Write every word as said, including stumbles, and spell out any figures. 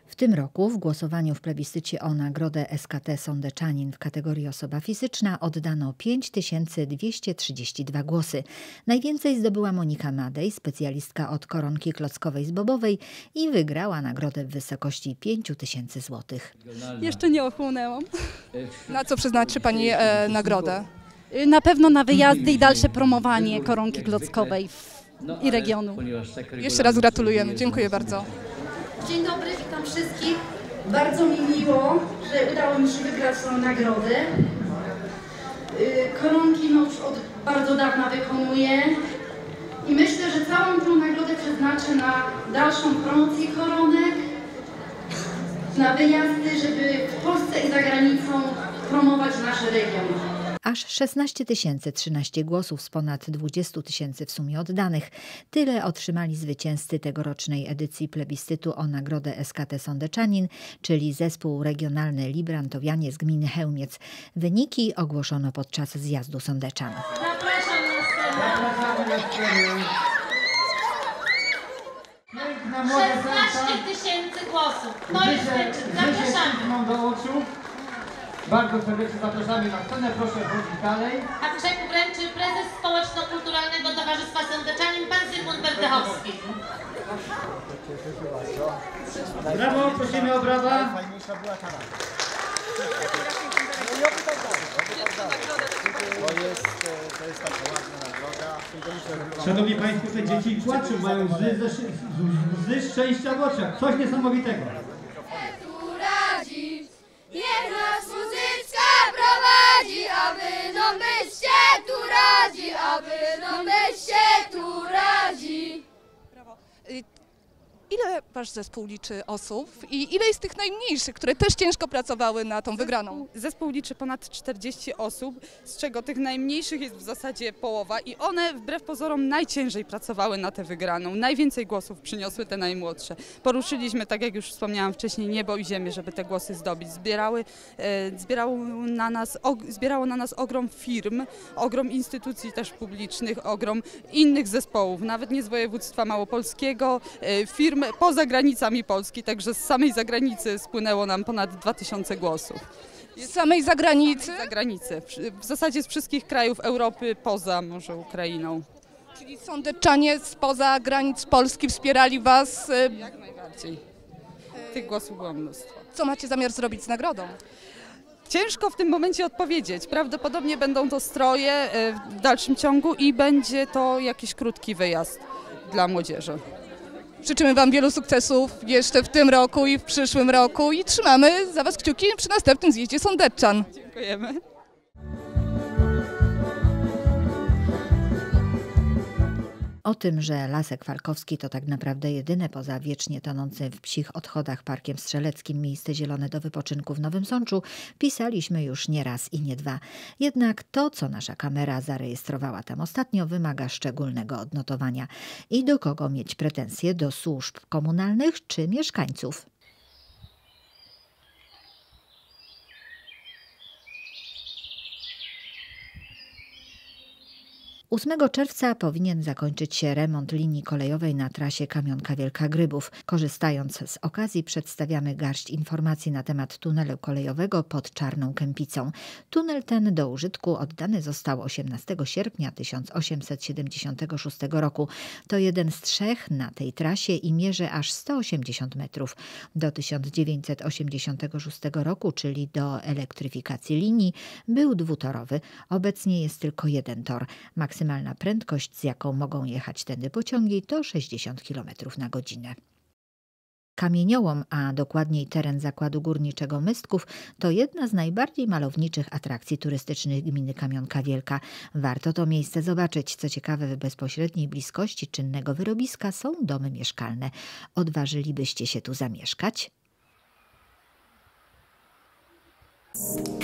W tym roku w głosowaniu w plebiscycie o nagrodę S K T Sądeczanin w kategorii osoba fizyczna oddano pięć tysięcy dwieście trzydzieści dwa głosy. Najwięcej zdobyła Monika Madej, specjalistka od koronki klockowej z bobowej i wygrała nagrodę w wysokości pięć tysięcy złotych. Jeszcze nie ochłonęłam. Na co przeznaczy Pani e, nagrodę? Na pewno na wyjazdy i dalsze promowanie koronki klockowej i regionu. Jeszcze raz gratulujemy. Dziękuję bardzo. Dzień dobry, witam wszystkich. Bardzo mi miło, że udało mi się wygrać tą nagrodę. Koronki no już od bardzo dawna wykonuję i myślę, że całą tę nagrodę przeznaczę na dalszą promocję koronek, na wyjazdy, żeby w Polsce i za granicą promować nasz region. Aż szesnaście tysięcy trzynaście głosów z ponad dwudziestu tysięcy w sumie oddanych. Tyle otrzymali zwycięzcy tegorocznej edycji plebiscytu o nagrodę S K T Sądeczanin, czyli zespół regionalny Librantowianie z gminy Chełmiec. Wyniki ogłoszono podczas zjazdu sądeczan. Zapraszam na scenę. szesnaście tysięcy głosów. To jest wyczyn. Zapraszamy. Bardzo serdecznie zapraszamy na scenę, proszę wrócić dalej. A grzech wręczy prezes Społeczno-Kulturalnego Towarzystwa Sądeczanin, pan Zygmunt Berdychowski. Brawo, prosimy o brawa. To jest, to jest taka ładna nagroda. Szanowni Państwo, te dzieci płaczą, mają łzy, ze, łzy szczęścia w oczach. Coś niesamowitego. Niech nas muzyczka prowadzi, aby no my się tu radzi, aby no my się tu radzi. Brawo. Ile Wasz zespół liczy osób i ile jest tych najmniejszych, które też ciężko pracowały na tą wygraną? Zespół liczy ponad czterdzieści osób, z czego tych najmniejszych jest w zasadzie połowa i one wbrew pozorom najciężej pracowały na tę wygraną. Najwięcej głosów przyniosły te najmłodsze. Poruszyliśmy, tak jak już wspomniałam wcześniej, niebo i ziemię, żeby te głosy zdobyć. Zbierały, e, zbierało, na nas, og, zbierało na nas ogrom firm, ogrom instytucji też publicznych, ogrom innych zespołów, nawet nie z województwa małopolskiego, e, firm poza granicami Polski, także z samej zagranicy spłynęło nam ponad dwa tysiące głosów. Z samej zagranicy? Z zagranicy, w zasadzie z wszystkich krajów Europy, poza może Ukrainą. Czyli sądeczanie spoza granic Polski wspierali Was? Jak najbardziej. Tych głosów było mnóstwo. Co macie zamiar zrobić z nagrodą? Ciężko w tym momencie odpowiedzieć. Prawdopodobnie będą to stroje w dalszym ciągu i będzie to jakiś krótki wyjazd dla młodzieży. Życzymy Wam wielu sukcesów jeszcze w tym roku i w przyszłym roku i trzymamy za Was kciuki przy następnym zjeździe Sądeczan. Dziękujemy. O tym, że Lasek Falkowski to tak naprawdę jedyne poza wiecznie tonącym w psich odchodach Parkiem Strzeleckim miejsce zielone do wypoczynku w Nowym Sączu, pisaliśmy już nie raz i nie dwa. Jednak to, co nasza kamera zarejestrowała tam ostatnio, wymaga szczególnego odnotowania. I do kogo mieć pretensje? Do służb komunalnych czy mieszkańców? ósmego czerwca powinien zakończyć się remont linii kolejowej na trasie Kamionka Wielka Grybów. Korzystając z okazji przedstawiamy garść informacji na temat tunelu kolejowego pod Czarną Kępicą. Tunel ten do użytku oddany został osiemnastego sierpnia tysiąc osiemset siedemdziesiątego szóstego roku. To jeden z trzech na tej trasie i mierzy aż sto osiemdziesiąt metrów. Do tysiąc dziewięćset osiemdziesiątego szóstego roku, czyli do elektryfikacji linii, był dwutorowy. Obecnie jest tylko jeden tor. Maksymalna prędkość, z jaką mogą jechać tędy pociągi, to sześćdziesiąt kilometrów na godzinę. Kamieniołom, a dokładniej teren zakładu górniczego Mystków, to jedna z najbardziej malowniczych atrakcji turystycznych gminy Kamionka Wielka. Warto to miejsce zobaczyć. Co ciekawe, w bezpośredniej bliskości czynnego wyrobiska są domy mieszkalne. Odważylibyście się tu zamieszkać?